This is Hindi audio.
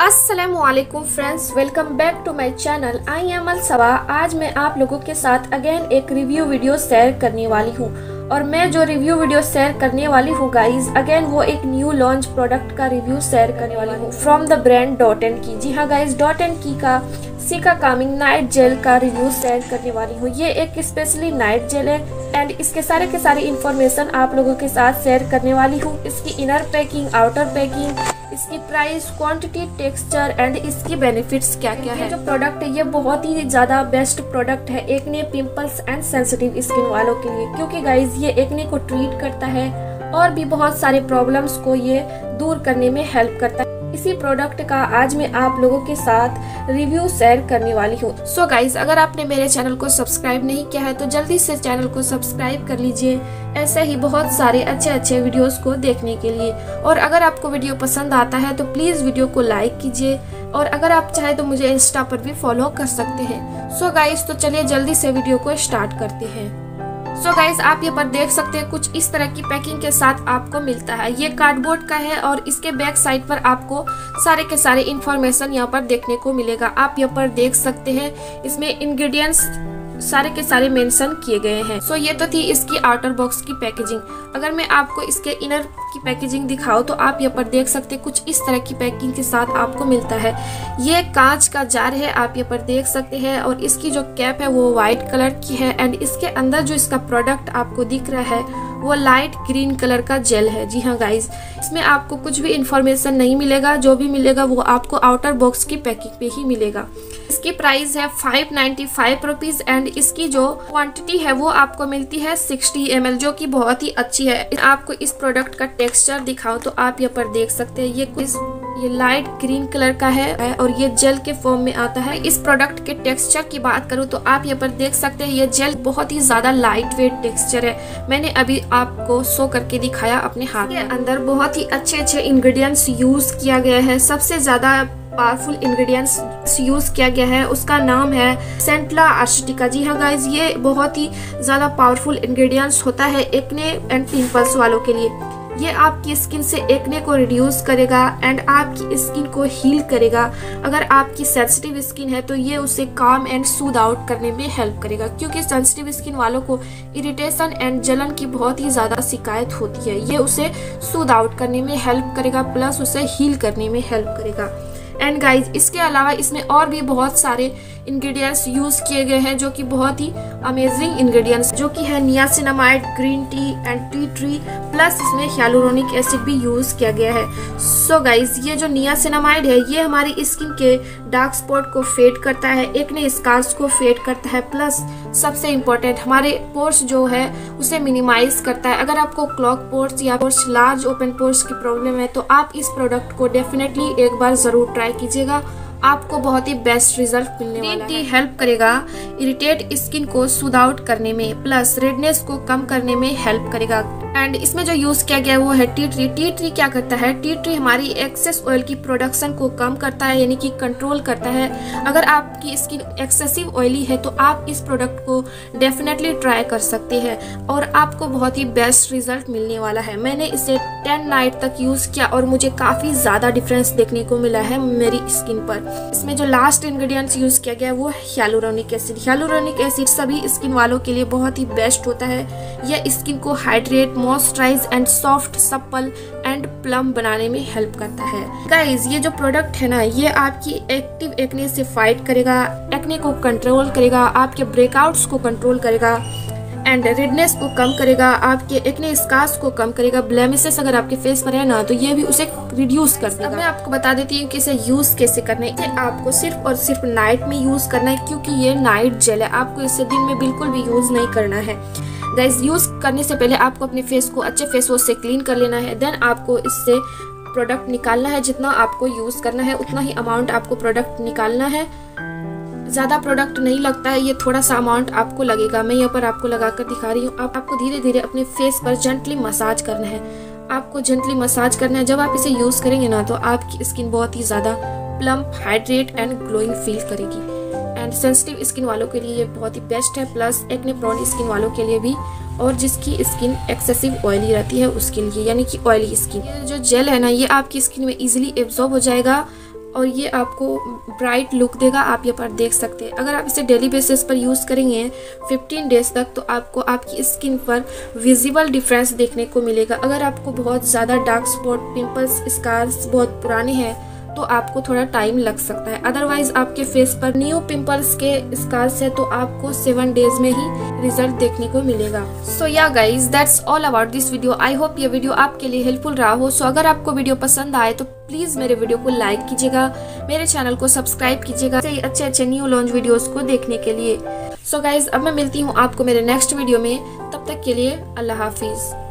अस्सलामुअलैकुम friends, welcome back to my channel. I am Al Saba. आज मैं आप लोगों के साथ अगेन एक रिव्यू वीडियो शेयर करने वाली हूँ और मैं जो रिव्यू वीडियो शेयर करने वाली हूँ गाइज, अगेन वो एक न्यू लॉन्च प्रोडक्ट का रिव्यू शेयर करने वाली हूँ from the brand Dot and Key. जी हाँ गाइज, डॉट एंड की का सीका कामिंग नाइट जेल का रिव्यू शेयर करने वाली हूँ। ये एक स्पेशली नाइट जेल है एंड इसके सारे के सारे इन्फॉर्मेशन आप लोगों के साथ शेयर करने वाली हूँ। इसकी इनर पैकिंग, आउटर पैकिंग, इसकी प्राइस, क्वांटिटी, टेक्सचर एंड इसकी बेनिफिट्स क्या क्या है। जो प्रोडक्ट है ये बहुत ही ज्यादा बेस्ट प्रोडक्ट है acne, pimples and sensitive skin वालों के लिए, क्योंकि गाइज ये एक्ने को ट्रीट करता है और भी बहुत सारे प्रॉब्लम्स को ये दूर करने में हेल्प करता है। इसी प्रोडक्ट का आज मैं आप लोगों के साथ रिव्यू शेयर करने वाली हूँ। सो गाइज, अगर आपने मेरे चैनल को सब्सक्राइब नहीं किया है तो जल्दी से चैनल को सब्सक्राइब कर लीजिए, ऐसे ही बहुत सारे अच्छे अच्छे वीडियोस को देखने के लिए। और अगर आपको वीडियो पसंद आता है तो प्लीज वीडियो को लाइक कीजिए और अगर आप चाहे तो मुझे इंस्टा पर भी फॉलो कर सकते हैं। सो गाइज, तो चलिए जल्दी से वीडियो को स्टार्ट करते हैं। सो गाइज, आप ये पर देख सकते हैं कुछ इस तरह की पैकिंग के साथ आपको मिलता है। ये कार्डबोर्ड का है और इसके बैक साइड पर आपको सारे के सारे इंफॉर्मेशन यहाँ पर देखने को मिलेगा। आप यहाँ पर देख सकते हैं इसमें इंग्रेडिएंट्स सारे के सारे मेंशन किए गए हैं। सो ये तो थी इसकी आउटर बॉक्स की पैकेजिंग। अगर मैं आपको इसके इनर की पैकेजिंग दिखाऊं तो आप यहाँ पर देख सकते हैं कुछ इस तरह की पैकिंग के साथ आपको मिलता है। ये कांच का जार है, आप यहाँ पर देख सकते हैं, और इसकी जो कैप है वो व्हाइट कलर की है एंड इसके अंदर जो इसका प्रोडक्ट आपको दिख रहा है वो लाइट ग्रीन कलर का जेल है। जी हाँ गाइज, इसमें आपको कुछ भी इंफॉर्मेशन नहीं मिलेगा, जो भी मिलेगा वो आपको आउटर बॉक्स की पैकिंग पे ही मिलेगा। इसकी प्राइस है 595 रुपीज एंड इसकी जो क्वांटिटी है वो आपको मिलती है 60 ml, जो कि बहुत ही अच्छी है। आपको इस प्रोडक्ट का टेक्सचर दिखाओ तो आप यहाँ पर देख सकते हैं ये लाइट ग्रीन कलर का है और ये जेल के फॉर्म में आता है। इस प्रोडक्ट के टेक्सचर की बात करूँ तो आप यहाँ पर देख सकते हैं ये जेल बहुत ही ज्यादा लाइट वेट टेक्सचर है। मैंने अभी आपको शो करके दिखाया अपने हाथ के अंदर। बहुत ही अच्छे अच्छे इंग्रेडिएंट्स यूज किया गया है। सबसे ज्यादा पावरफुल इंग्रेडिएंट्स यूज किया गया है उसका नाम है सेंटला आर्स्टिका। जी हाँ गाइज, ये बहुत ही ज्यादा पावरफुल इंग्रेडिएंट्स होता है एक्ने एंड पिंपल्स वालों के लिए। ये आपकी स्किन से एक्ने को रिड्यूस करेगा एंड आपकी स्किन को हील करेगा। अगर आपकी सेंसिटिव स्किन है तो ये उसे काम एंड सूद आउट करने में हेल्प करेगा, क्योंकि सेंसिटिव स्किन वालों को इरिटेशन एंड जलन की बहुत ही ज्यादा शिकायत होती है। ये उसे सूद आउट करने में हेल्प करेगा प्लस उसे हील करने में हेल्प करेगा। एंड गाइज, इसके अलावा इसमें और भी बहुत सारे इंग्रेडिएंट्स यूज किए गए हैं जो कि बहुत ही अमेजिंग इंग्रेडिएंट्स, जो कि है niacinamide, green tea and tea tree, plus इसमें हियालुरोनिक एसिड भी यूज किया गया है। सो गाइज, ये जो नियासिनामाइड है ये हमारी स्किन के डार्क स्पॉट को फेड करता है, एक्ने स्कार्स को फेड करता है, प्लस सबसे इम्पोर्टेंट हमारे पोर्स जो है उसे मिनिमाइज करता है। अगर आपको क्लॉग पोर्स या पोर्स लार्ज ओपन पोर्स की प्रॉब्लम है तो आप इस प्रोडक्ट को डेफिनेटली एक बार जरूर ट्राई कीजिएगा, आपको बहुत ही बेस्ट रिजल्ट मिलने वाला है। ग्रीन टी हेल्प करेगा इरिटेट स्किन को सूद आउट करने में, प्लस रेडनेस को कम करने में हेल्प करेगा। एंड इसमें जो यूज किया गया वो है टी ट्री। टी ट्री क्या करता है? टी ट्री हमारी एक्सेस ऑयल की प्रोडक्शन को कम करता है, यानी कि कंट्रोल करता है। अगर आपकी स्किन एक्सेसिव ऑयली है तो आप इस प्रोडक्ट को डेफिनेटली ट्राई कर सकते हैं और आपको बहुत ही बेस्ट रिजल्ट मिलने वाला है। मैंने इसे 10 नाइट तक यूज किया और मुझे काफी ज्यादा डिफरेंस देखने को मिला है मेरी स्किन पर। इसमें जो लास्ट इंग्रेडिएंट्स यूज किया गया है वो हियालुरोनिक एसिड। हियालुरोनिक एसिड सभी स्किन वालों के लिए बहुत ही बेस्ट होता है। यह स्किन को hydrate, moisturise and soft, supple and plump बनाने में हेल्प करता है। गाइज, ये जो प्रोडक्ट है ना ये आपकी एक्टिव एक्ने से फाइट करेगा, एक्ने को कंट्रोल करेगा, आपके ब्रेकआउट्स को कंट्रोल करेगा एंड रेडनेस को कम करेगा, आपके एक्ने स्कार्स को कम करेगा, ब्लेमिसेस अगर आपके फेस पर है ना तो ये भी उसे रिड्यूस कर देगा। अब मैं आपको बता देती हूँ कि इसे यूज कैसे करना है। इसे आपको सिर्फ और सिर्फ नाइट में यूज करना है, क्योंकि ये नाइट जेल है। आपको इसे दिन में बिल्कुल भी यूज नहीं करना है। गाइस, यूज करने से पहले आपको अपने फेस को अच्छे फेस वॉश से क्लीन कर लेना है। देन आपको इससे प्रोडक्ट निकालना है। जितना आपको यूज करना है उतना ही अमाउंट आपको प्रोडक्ट निकालना है। ज्यादा प्रोडक्ट नहीं लगता है, ये थोड़ा सा अमाउंट आपको लगेगा। मैं यहाँ पर आपको लगाकर दिखा रही हूँ। आपको धीरे धीरे अपने फेस पर जेंटली मसाज करना है। आपको जेंटली मसाज करना है। जब आप इसे यूज करेंगे ना तो आपकी स्किन बहुत ही ज्यादा plump, hydrate and glowing feel करेगी। एंड सेंसिटिव स्किन वालों के लिए ये बहुत ही बेस्ट है, प्लस एक्ने प्रोन स्किन वालों के लिए भी, और जिसकी स्किन एक्सेसिव ऑयली रहती है उसके लिए, यानी कि ऑयली स्किन। ये जो जेल है ना ये आपकी स्किन में इजीली एब्जॉर्ब हो जाएगा और ये आपको ब्राइट लुक देगा। आप यहाँ पर देख सकते हैं। अगर आप इसे डेली बेसिस पर यूज़ करेंगे 15 डेज तक तो आपको आपकी स्किन पर विजिबल डिफरेंस देखने को मिलेगा। अगर आपको बहुत ज़्यादा डार्क स्पॉट, पिंपल्स, स्कार्स बहुत पुराने हैं तो आपको थोड़ा टाइम लग सकता है। अदरवाइज आपके फेस पर न्यू पिंपल्स के स्कार्स है तो आपको 7 डेज में ही रिजल्ट देखने को मिलेगा। So yeah guys, that's all about this video. I hope ये वीडियो आपके लिए हेल्पफुल रहा हो। सो अगर आपको वीडियो पसंद आए तो प्लीज मेरे वीडियो को लाइक कीजिएगा, मेरे चैनल को सब्सक्राइब कीजिएगा अच्छे न्यू लॉन्च वीडियोस को देखने के लिए। सो गाइज, अब मैं मिलती हूँ आपको मेरे नेक्स्ट वीडियो में। तब तक के लिए अल्लाह हाफिज।